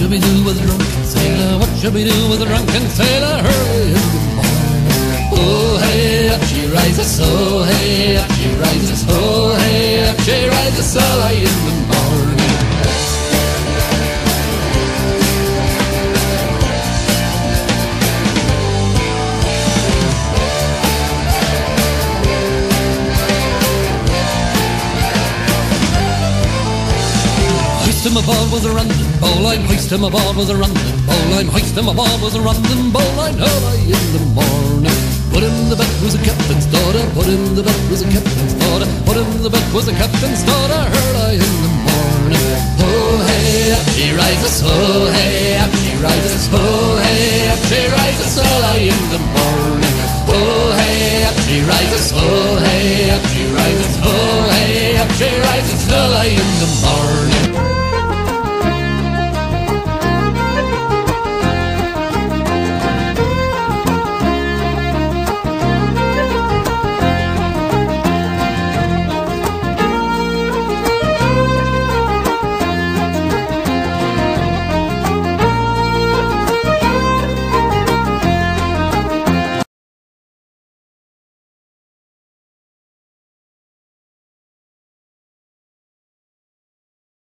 shall we do with a drunken sailor? What shall we do with a drunken sailor early in the morning? Oh, hey, up she rises, oh, hey, up she rises, oh, hey, up she rises early in the morning. Hoist him aboard with a random bowline, hoist him aboard with a random bowline, hoist him aboard with a random bowline early in the morning. Put in the bed was a captain's daughter, put in the bed was a captain's daughter, put in the bed was a captain's daughter early in the morning. Oh, hey, up she rises, oh,